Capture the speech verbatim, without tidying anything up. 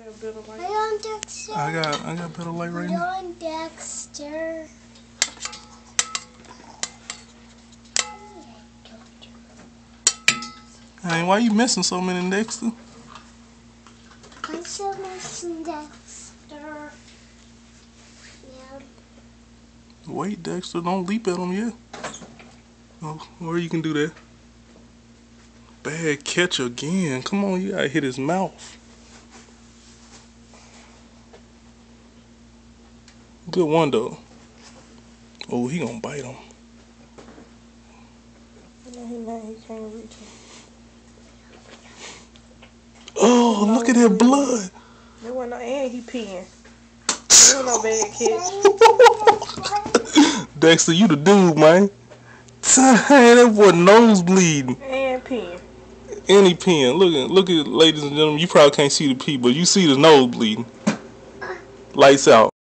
Are you on Dexter? I got, I got better light right You're now. on Dexter. Hey, why you missing so many, Dexter? I'm still missing Dexter. Yeah. Wait, Dexter, don't leap at him yet. Oh, or you can do that. Bad catch again. Come on, you gotta hit his mouth. Good one though. Oh, he gonna bite him. No, he not. He can't reach him. Oh, look at that blood. There wasn't no, and he peeing. There wasn't no bad catch. Dexter, you the dude, man. Dang, that boy nose bleeding. And peeing. Any pen. Look at, look at, ladies and gentlemen. You probably can't see the pee, but you see the nose bleeding. Lights out.